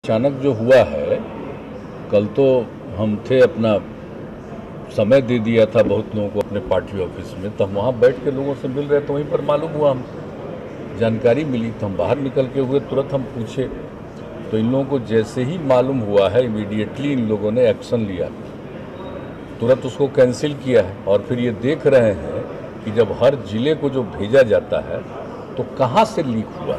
अचानक जो हुआ है, कल तो हम थे अपना समय दे दिया था बहुत लोगों को अपने पार्टी ऑफिस में, तो हम वहाँ बैठ के लोगों से मिल रहे तो वहीं पर मालूम हुआ, हम जानकारी मिली तो हम बाहर निकल के हुए तुरंत हम पूछे तो इन लोगों को जैसे ही मालूम हुआ है इमीडिएटली इन लोगों ने एक्शन लिया, तुरंत उसको कैंसिल किया है। और फिर ये देख रहे हैं कि जब हर जिले को जो भेजा जाता है तो कहाँ से लीक हुआ,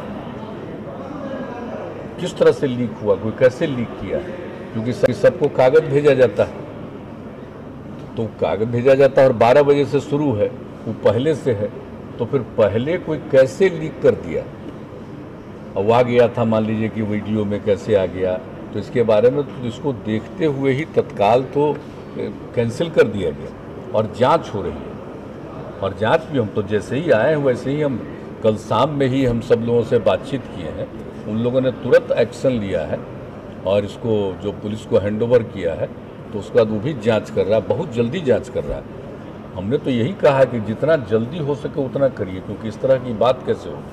किस तरह से लीक हुआ, कोई कैसे लीक किया है, क्योंकि सबको कागज़ भेजा जाता है, तो कागज़ भेजा जाता है और 12 बजे से शुरू है, वो पहले से है, तो फिर पहले कोई कैसे लीक कर दिया, अब आ गया था मान लीजिए कि वीडियो में कैसे आ गया, तो इसके बारे में तो इसको देखते हुए ही तत्काल तो कैंसिल कर दिया गया और जांच हो रही है। और जांच भी हम तो जैसे ही आए हैं वैसे ही हम कल शाम में ही हम सब लोगों से बातचीत किए हैं, उन लोगों ने तुरंत एक्शन लिया है और इसको जो पुलिस को हैंडओवर किया है, तो उसके बाद वो भी जांच कर रहा है, बहुत जल्दी जांच कर रहा है। हमने तो यही कहा है कि जितना जल्दी हो सके उतना करिए, क्योंकि इस तरह की बात कैसे हो,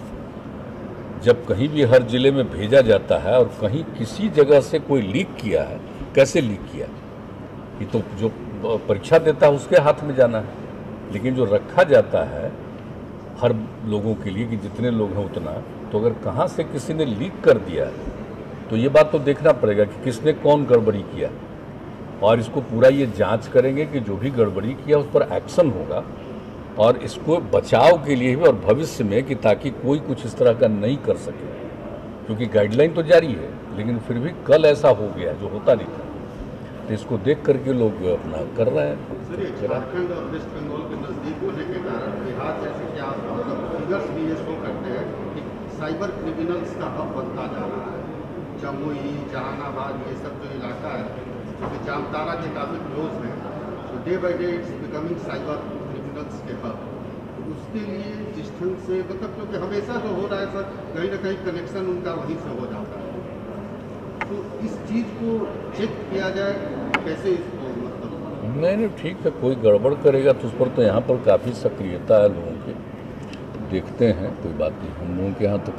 जब कहीं भी हर ज़िले में भेजा जाता है और कहीं किसी जगह से कोई लीक किया है, कैसे लीक किया, ये तो जो परीक्षा देता है उसके हाथ में जाना है, लेकिन जो रखा जाता है हर लोगों के लिए कि जितने लोग हैं उतना, तो अगर कहाँ से किसी ने लीक कर दिया तो ये बात तो देखना पड़ेगा कि किसने कौन गड़बड़ी किया, और इसको पूरा ये जांच करेंगे कि जो भी गड़बड़ी किया उस पर एक्शन होगा, और इसको बचाव के लिए भी और भविष्य में कि ताकि कोई कुछ इस तरह का नहीं कर सके, क्योंकि गाइडलाइन तो जारी है, लेकिन फिर भी कल ऐसा हो गया जो होता नहीं था, तो इसको देख करके लोग अपना कर रहे हैं। झारखंड और वेस्ट बंगाल के नज़दीक होने के कारण बिहार जैसे क्या फिगर्स भी ये शो करते हैं कि साइबर क्रिमिनल्स का हब बनता जा रहा है। जमुई, जहानाबाद, ये सब जो इलाका है जो कि जामताड़ा के काफ़ी क्लोज है, तो day by day it's becoming cyber criminals के हब। तो उसके लिए जिस ढंग से मतलब क्योंकि हमेशा जो हो रहा है सर, कहीं ना कहीं कनेक्शन उनका वहीं से हो जाता है, तो इस चीज़ को चेक किया जाए कैसे इसको नहीं ठीक है, कोई गड़बड़ करेगा तो उस पर तो यहाँ पर काफ़ी सक्रियता है लोगों की, देखते हैं, कोई बात नहीं। हम लोगों के यहाँ तो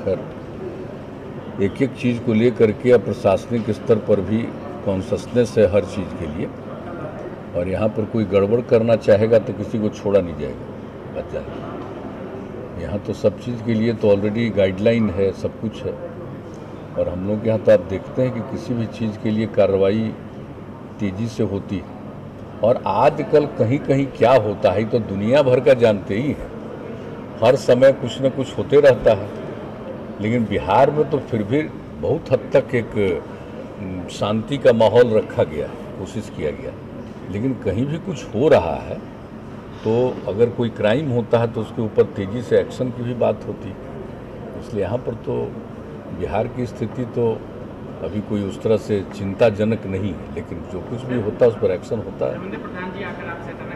खैर एक एक चीज़ को लेकर के प्रशासनिक स्तर पर भी कॉन्शसनेस है हर चीज़ के लिए, और यहाँ पर कोई गड़बड़ करना चाहेगा तो किसी को छोड़ा नहीं जाएगा, बात जानिए। यहाँ तो सब चीज़ के लिए तो ऑलरेडी गाइडलाइन है, सब कुछ है, और हम लोग के यहाँ तो आप देखते हैं कि किसी भी चीज़ के लिए कार्रवाई तेज़ी से होती है, और आजकल कहीं कहीं क्या होता है तो दुनिया भर का जानते ही हैं, हर समय कुछ न कुछ होते रहता है, लेकिन बिहार में तो फिर भी बहुत हद तक एक शांति का माहौल रखा गया, कोशिश किया गया, लेकिन कहीं भी कुछ हो रहा है तो अगर कोई क्राइम होता है तो उसके ऊपर तेज़ी से एक्शन की भी बात होती है। इसलिए यहाँ पर तो बिहार की स्थिति तो अभी कोई उस तरह से चिंताजनक नहीं है, लेकिन जो कुछ भी होता है उस पर एक्शन होता है।